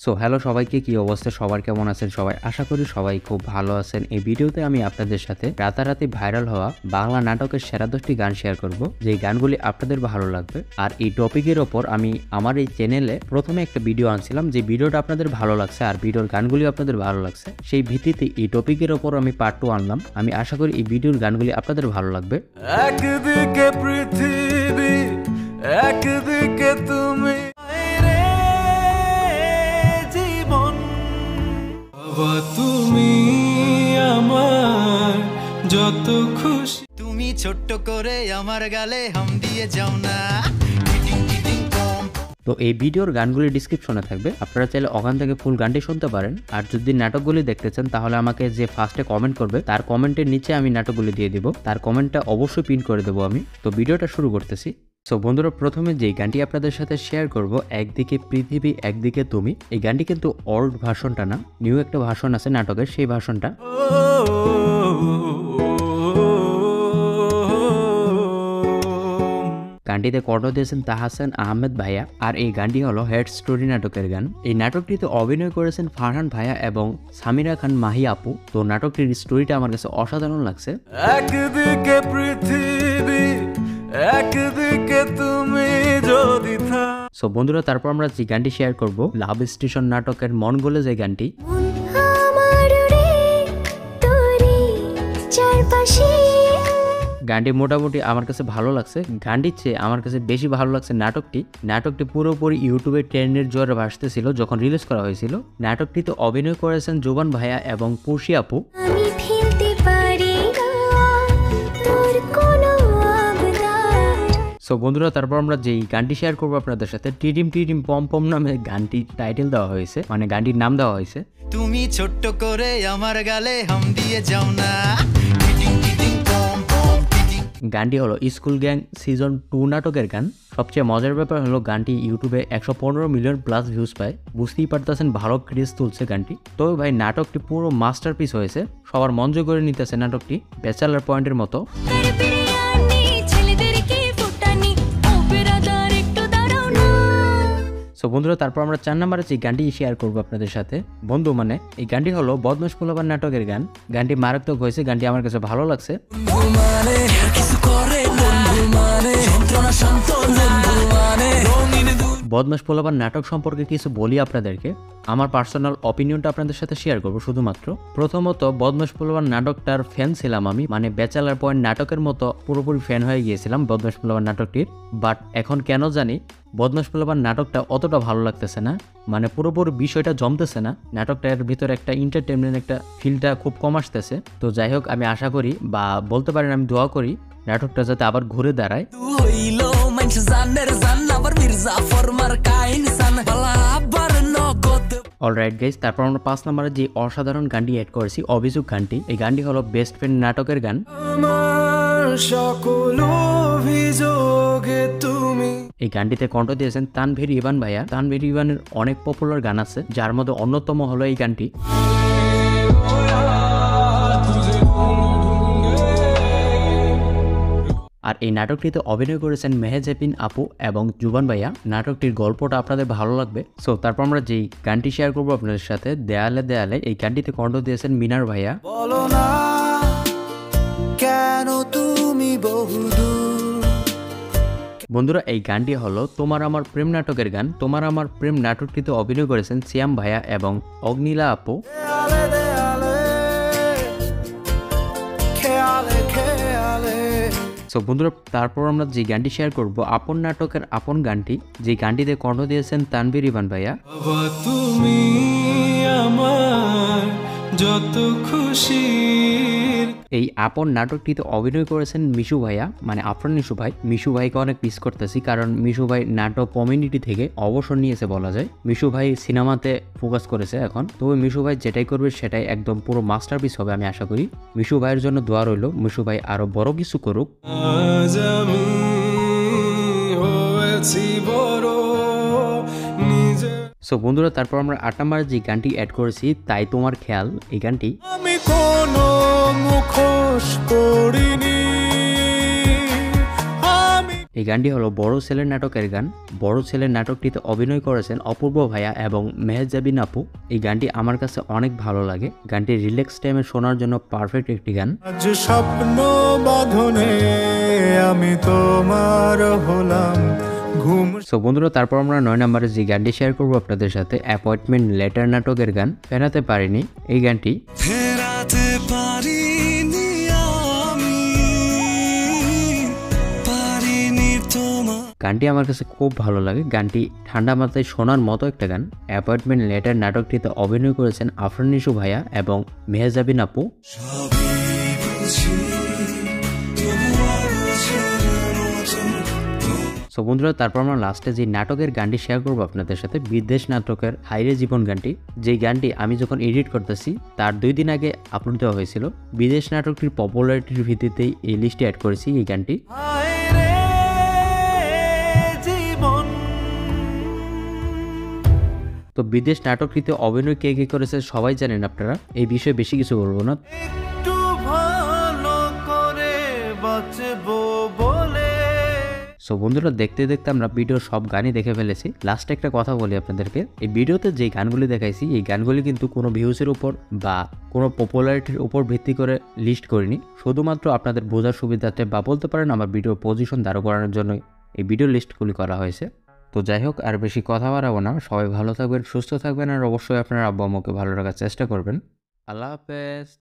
So hello সবাইকে, কি অবস্থা? সবার কেমন আছেন সবাই? আশা করি সবাই খুব ভালো আছেন। এই ভিডিওতে আমি আপনাদের সাথে রাতারাতি ভাইরাল হওয়া বাংলা নাটকের সেরা 10টি গান শেয়ার করব, যে গানগুলি আপনাদের ভালো লাগবে। আর এই টপিকের ওপর আমি আমার এই চ্যানেলে প্রথমে একটা ভিডিও আনছিলাম, যে ভিডিওটা আপনাদের ভালো লাগছে আর ভিডিওর গানগুলি আপনাদের ভালো লাগছে। সেই ভিত্তিতে এই টপিকের ওপর আমি পার্ট 2 আনলাম। আমি আশা করি এই ভিডিওর গানগুলি আপনাদের ভালো লাগবে। একদিকে পৃথিবী, একদিকে তুমি, তুমি আমার যত খুশি। তুমি ছোট্ট করে আমার গালে হাম দিয়ে যাও না। তো এই ভিডিওর গানগুলি ডিসক্রিপশনে থাকবে, আপনারা চাইলে ওখান থেকে ফুল গানটি শুনতে পারেন। আর যদি নাটকগুলি দেখতে চান তাহলে আমাকে যে ফার্স্টে কমেন্ট করবে তার কমেন্টের নিচে আমি নাটকগুলি দিয়ে দিব, তার কমেন্টটা অবশ্যই পিন করে দেবো আমি। তো ভিডিওটা শুরু করতেছি। সো বন্ধুরা, প্রথমে যে গানটি আপনাদের সাথে শেয়ার করব, একদিকে পৃথিবী একদিকে তুমি। এই গানটি কিন্তু ওল্ড ভার্সনটা না, নিউ একটা ভার্সন আছে নাটকের, সেই ভার্সনটা। গানটিতে কণ্ঠ দিয়েছেন তাহসান আহমেদ ভাইয়া। আর এই গানটি হলো হেড স্টোরি নাটকের গান। এই নাটকটিতে অভিনয় করেছেন ফারহান ভাইয়া এবং সামিরা খান মাহি আপু। তো নাটকটির স্টোরিটা আমার কাছে অসাধারণ লাগছে। একদিকে পৃথিবী, একদিকে তুমি যদি সো বন্ধুরা, তারপর আমরা যে গানটি শেয়ার করব, লাভ স্টেশন নাটকের মন গলে যাই গানটি। গানটি মোটামুটি আমার কাছে ভালো লাগছে। গানটির চেয়ে আমার কাছে বেশি ভালো লাগছে নাটকটি পুরোপুরি ইউটিউবে ট্রেন্ডের জোরে ভাসতেছিল যখন রিলিজ করা হয়েছিল। নাটকটিতে অভিনয় করেছেন জোবান ভাইয়া এবং পুষি আপু। সো বন্ধুরা, তারপর আমরা যেই গানটি শেয়ার করবো আপনাদের সাথে, টিডিম টিডিম পম পম নামে গানটি টাইটেল দেওয়া হয়েছে, মানে গানটির নাম দেওয়া হয়েছে। তুমি ছোট্ট করে আমার গালে হাম দিয়ে যাও না। গানটি হলো স্কুল গ্যাং সিজন 2 নাটকের গান। সবচেয়ে মজার ব্যাপার হলো গানটি ইউটিউবে 115 মিলিয়ন প্লাস ভিউজ পায়। বুঝতেই পারতেছেন ভালো ক্রেজ তুলছে গানটি। তবে ভাই, নাটকটি পুরো মাস্টারপিস হয়েছে, সবার মন জয় করে নিতেছে নাটকটি, ব্যাচেলার পয়েন্টের মতো। সো বন্ধুরা, তারপর আমরা 4 নম্বরে যে গানটি শেয়ার করবো আপনাদের সাথে, বন্ধু মানে। এই গানটি হলো বদমাশ পোলাপান নাটকের গান। গানটি মারাত্মক হয়েছে, গানটি আমার কাছে ভালো লাগছে। বদমাশ পোলাপান নাটক সম্পর্কে কিছু বলি আপনাদেরকে। আমার পার্সোনাল অপিনিয়নটা আপনাদের সাথে শেয়ার করবো শুধুমাত্র। প্রথমত, বদমাশ পোলাপান নাটকটার ফ্যান ছিলাম আমি, মানে ব্যাচেলার পয়েন্ট নাটকের মতো পুরোপুরি ফ্যান হয়ে গিয়েছিলাম বদমাশ পোলাপান নাটকটির। বাট এখন কেন জানি বদমাশ পোলাপান নাটকটা অতটা ভালো লাগতেছে না, মানে পুরোপুরি বিষয়টা জমতেছে না। নাটকটার ভিতরে একটা এন্টারটেনমেন্ট একটা ফিলটা খুব কম আসতেছে। তো যাই হোক, আমি আশা করি বা বলতে পারেন আমি দোয়া করি নাটকটা যাতে আবার ঘুরে দাঁড়ায়। অলরাইট গাইস, তারপর আমরা 5 নম্বরে যে অসাধারণ গানটি অ্যাড করেছি, অভিযোগ গানটি। এই গানটি হলো বেস্ট ফ্রেন্ড নাটকের গান। এই গানটিতে কণ্ঠ দিয়েছেন তানভীর ইভান ভাইয়া। তানভীর ইভানের অনেক পপুলার গান আছে, যার মধ্যে অন্যতম হলো এই গানটি। আর এই নাটকটিতে অভিনয় করেছেন মেহেজাবিন আপু এবং জুবান ভাইয়া। নাটকটির গল্পটা আপনাদের ভালো লাগবে। সো তারপর আমরা যেই গানটি শেয়ার করবো আপনাদের সাথে, দেয়ালে দেয়ালে। এই গানটিতে কণ্ঠ দিয়েছেন মিনার ভাইয়া। বলো না কেন তুমি বহুদূর। বন্ধুরা, এই গানটি হলো তোমার আমার প্রেম নাটকের গান। তোমার আমার প্রেম নাটকটিতে অভিনয় করেছেন শ্যাম ভাইয়া এবং অগ্নিলা আপু। সো বন্ধুরা, তারপর আমরা যে গানটি শেয়ার করব, আপন নাটকের আপন গানটি। যে গানটিতে কণ্ঠ দিয়েছেন তানভীর ইভান ভাইয়া। তুমি আমার যত খুশি। এই আপন নাটকটিতে অভিনয় করেছেন মিশু ভাইয়া, মানে আফরান নিশো ভাই। মিশু ভাইকে অনেক মিস করতেছি, কারণ মিশু ভাই নাটক কমিউনিটি থেকে অবসর নিয়েছে বলা যায়। মিশু ভাই সিনেমাতে ফোকাস করেছে এখন। তবে মিশু ভাই যেটাই করবে সেটাই একদম পুরো মাস্টারপিস হবে আমি আশা করি। মিশু ভাইয়ের জন্য দোয়া রইল, মিশু ভাই আরো বড় কিছু করুক। সো বন্ধুরা, তারপর আমরা 8 নম্বরে যে গানটি অ্যাড করেছি, তাই তোমার খেয়াল। এই গানটি আমি কোনো মুখোশ করিনি। এই গানটি হলো বড় ছেলের নাটকের গান। বড় ছেলের নাটকটিতে অভিনয় করেছেন অপূর্ব ভাইয়া এবং মেহেজাবিন আপু। এই গানটি আমার কাছে অনেক ভালো লাগে। গানটি রিল্যাক্স টাইমে শোনার জন্য পারফেক্ট একটি গান। আজ স্বপ্ন বাঁধনে আমি তোমার হলাম ঘুম। সো বন্ধুরা, তারপর আমরা 9 নম্বরে যে গানটি শেয়ার করবো আপনাদের সাথে, অ্যাপয়েন্টমেন্ট লেটার নাটকের গান ফেরাতে পারিনি। এই গানটি ফেরাতে পারিনি আমি, পারিনি তোমার। গানটি আমার কাছে খুব ভালো লাগে। গানটি ঠান্ডা মাথায় শোনার মতো একটা গান। অ্যাপয়েন্টমেন্ট লেটার নাটকটিতে অভিনয় করেছেন আফরান নিশো ভাইয়া এবং মেহেজাবিন আপু। সো বন্ধুরা, তারপর আমরা লাস্টে যে নাটকের গানটি শেয়ার করবো আপনাদের সাথে, বিদেশ নাটকের হাইরে জীবন গানটি। যেই গানটি আমি যখন এডিট করতেছি তার 2 দিন আগে আপলোড দেওয়া হয়েছিল। বিদেশ নাটকটির পপুলারিটির ভিত্তিতেই এই লিস্টে অ্যাড করেছি এই গানটি। হায়রে জীবন। তো বিদেশ নাটকটিতে অভিনয় কে কে করেছে সবাই জানেন আপনারা, এই বিষয়ে বেশি কিছু বলবো না। একটু ভালো করে বাঁচবো বলে। সো বন্ধুরা, দেখতে দেখতে আমরা ভিডিওর সব গানই দেখে ফেলেছি। লাস্টে একটা কথা বলি আপনাদেরকে, এই ভিডিওতে যে গানগুলি দেখাইছি এই গানগুলি কিন্তু কোনো ভিউজের উপর বা কোনো পপুলারিটির উপর ভিত্তি করে লিস্ট করিনি। শুধুমাত্র আপনাদের বোঝার সুবিধার্থে বা বলতে পারেন আমার ভিডিওর পজিশন দাঁড় করানোর জন্য এই ভিডিও লিস্টগুলি করা হয়েছে। তো যাই হোক, আর বেশি কথা বাড়াবো না। সবাই ভালো থাকবেন, সুস্থ থাকবেন, আর অবশ্যই আপনার আব্বু আম্মুকে ভালো রাখার চেষ্টা করবেন। আল্লাহ হাফেজ।